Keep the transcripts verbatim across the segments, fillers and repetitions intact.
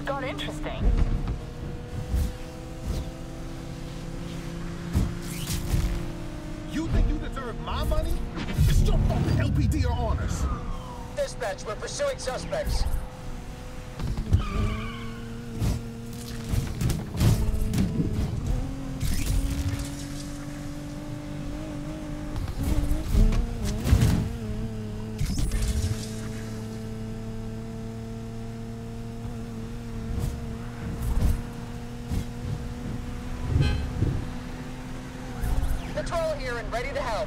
just got interesting. You think you deserve my money? It's your fault the L P D are on us. Dispatch, we're pursuing suspects. Patrol here and ready to help.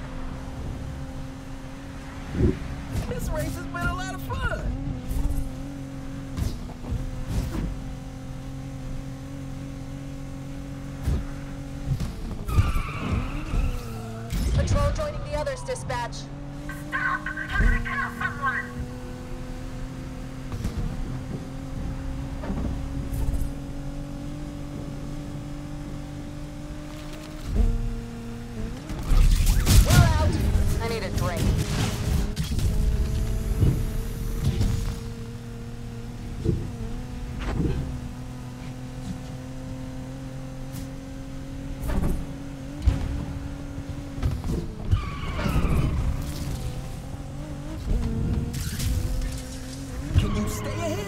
This race has been a lot of fun. Patrol joining the others, dispatch. Stop! You're gonna kill someone! We're out. I need a drink. Can you stay ahead?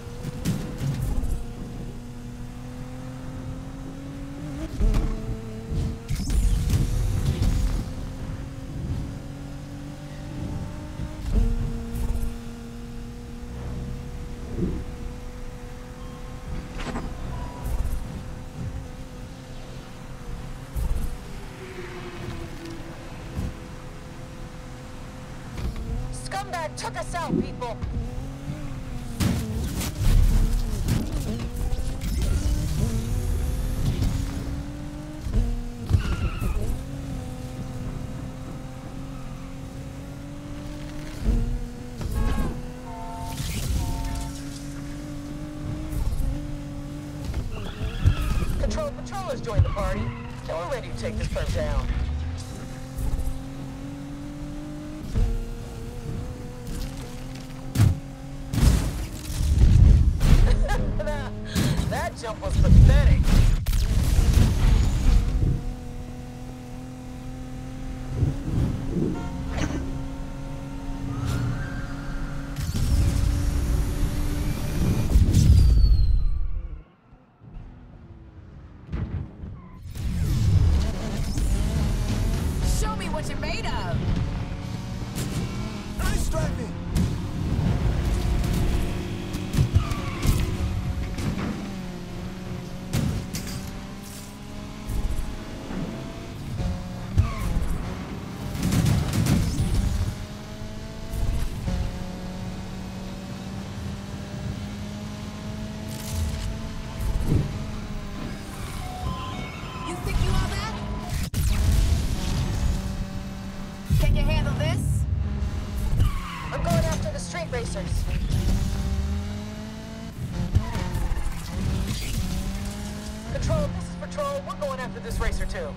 Scumbag took us out, people. Control patrollers joined the party. Now we're ready to take this firm down. that, that jump was pathetic. Show me what you're made of. Nice driving. You think you all that? Can you handle this? I'm going after the street racers. Control, this is Patrol. We're going after this racer too.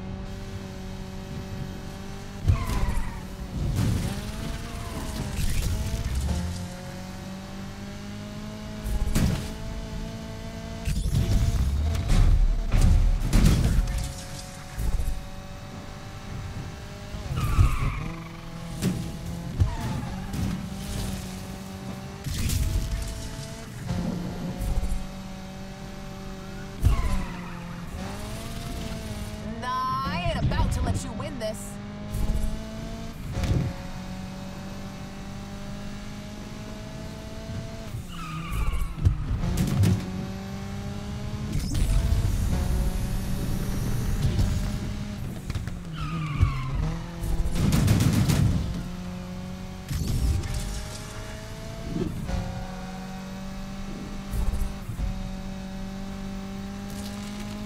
Nah, I ain't about to let you win this.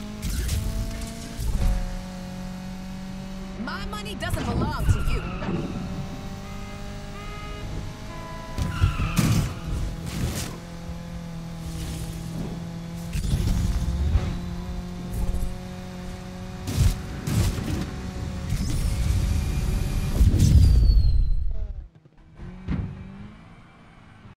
My money doesn't belong to you.